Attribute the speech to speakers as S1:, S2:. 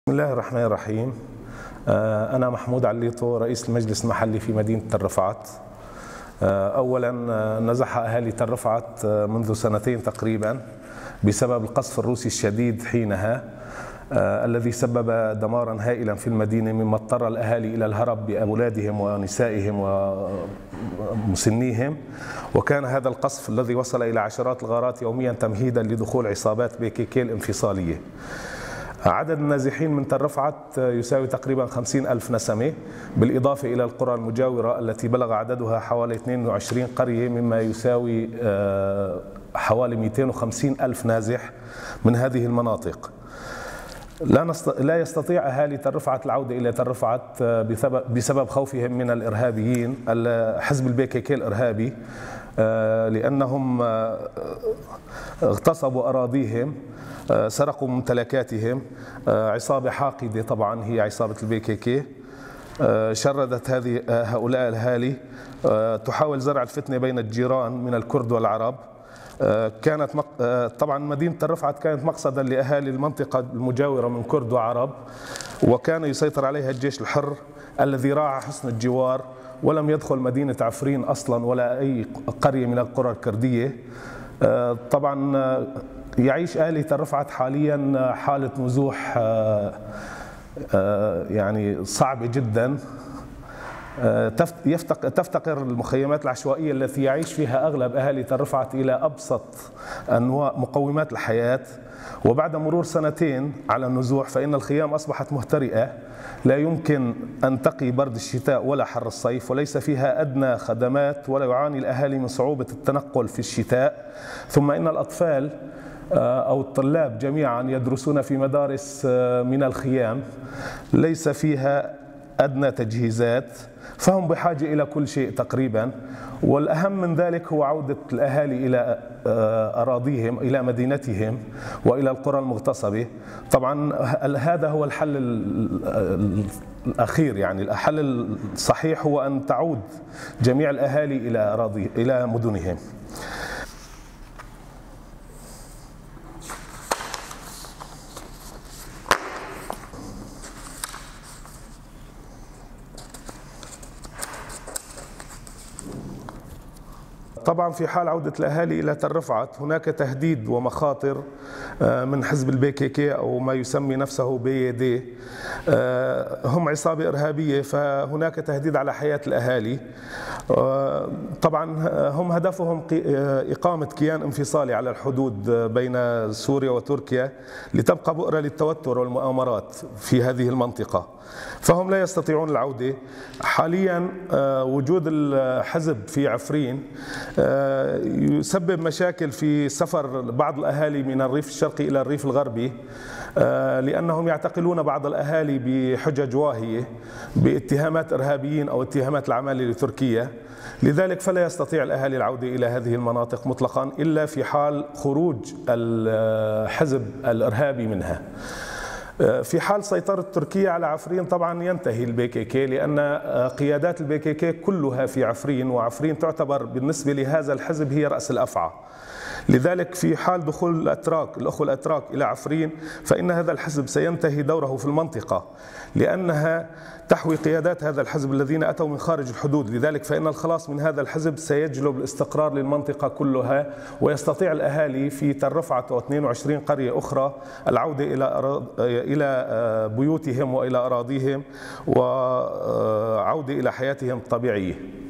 S1: بسم الله الرحمن الرحيم. أنا محمود عليطو، رئيس المجلس المحلي في مدينة تل رفعت. أولا نزح أهالي تل رفعت منذ سنتين تقريبا بسبب القصف الروسي الشديد حينها، الذي سبب دمارا هائلا في المدينة، مما اضطر الأهالي إلى الهرب بأولادهم ونسائهم ومسنيهم. وكان هذا القصف الذي وصل إلى عشرات الغارات يوميا تمهيدا لدخول عصابات PKK الانفصالية. عدد النازحين من تل رفعت يساوي تقريبا 50,000 نسمة، بالإضافة إلى القرى المجاورة التي بلغ عددها حوالي 22 قرية، مما يساوي حوالي 250,000 نازح من هذه المناطق. لا يستطيع أهالي تل رفعت العودة إلى تل رفعت بسبب خوفهم من الإرهابيين، حزب PKK الإرهابي، لأنهم اغتصبوا أراضيهم، سرقوا ممتلكاتهم. عصابة حاقدة طبعا هي عصابة PKK شردت هؤلاء الأهالي، تحاول زرع الفتنة بين الجيران من الكرد والعرب. كانت طبعا مدينة تل رفعت كانت مقصدا لأهالي المنطقة المجاورة من كرد وعرب، وكان يسيطر عليها الجيش الحر الذي راعى حصن الجوار، ولم يدخل مدينة عفرين أصلا ولا أي قرية من القرى الكردية. طبعا يعيش أهالي تل رفعت حاليا حالة نزوح يعني صعبة جدا. تفتقر المخيمات العشوائية التي يعيش فيها أغلب أهالي تل رفعت إلى أبسط أنواع مقومات الحياة. وبعد مرور سنتين على النزوح فإن الخيام أصبحت مهترئة، لا يمكن أن تقي برد الشتاء ولا حر الصيف، وليس فيها أدنى خدمات، ولا يعاني الأهالي من صعوبة التنقل في الشتاء. ثم إن الأطفال أو الطلاب جميعا يدرسون في مدارس من الخيام ليس فيها أدنى تجهيزات، فهم بحاجة إلى كل شيء تقريبا. والأهم من ذلك هو عودة الأهالي إلى أراضيهم، إلى مدينتهم وإلى القرى المغتصبة. طبعا هذا هو الحل الأخير، يعني الحل الصحيح هو أن تعود جميع الأهالي إلى مدنهم. طبعا في حال عودة الأهالي إلى تل رفعت هناك تهديد ومخاطر من حزب PKK أو ما يسمي نفسه BYD. هم عصابة إرهابية، فهناك تهديد على حياة الأهالي. طبعا هم هدفهم إقامة كيان انفصالي على الحدود بين سوريا وتركيا لتبقى بؤرة للتوتر والمؤامرات في هذه المنطقة، فهم لا يستطيعون العودة. حاليا وجود الحزب في عفرين يسبب مشاكل في سفر بعض الأهالي من الريف الشرقي إلى الريف الغربي، لأنهم يعتقلون بعض الأهالي بحجج واهية باتهامات إرهابيين أو اتهامات العمالة لتركيا. لذلك فلا يستطيع الأهالي العودة إلى هذه المناطق مطلقا إلا في حال خروج الحزب الإرهابي منها. في حال سيطرة تركيا على عفرين طبعا ينتهي PKK، لأن قيادات PKK كلها في عفرين، وعفرين تعتبر بالنسبة لهذا الحزب هي رأس الأفعى. لذلك في حال دخول الأخوة الأتراك إلى عفرين فإن هذا الحزب سينتهي دوره في المنطقة، لأنها تحوي قيادات هذا الحزب الذين أتوا من خارج الحدود. لذلك فإن الخلاص من هذا الحزب سيجلب الاستقرار للمنطقة كلها، ويستطيع الأهالي في تل رفعت و22 قرية أخرى العودة إلى بيوتهم وإلى أراضيهم وعودة إلى حياتهم الطبيعية.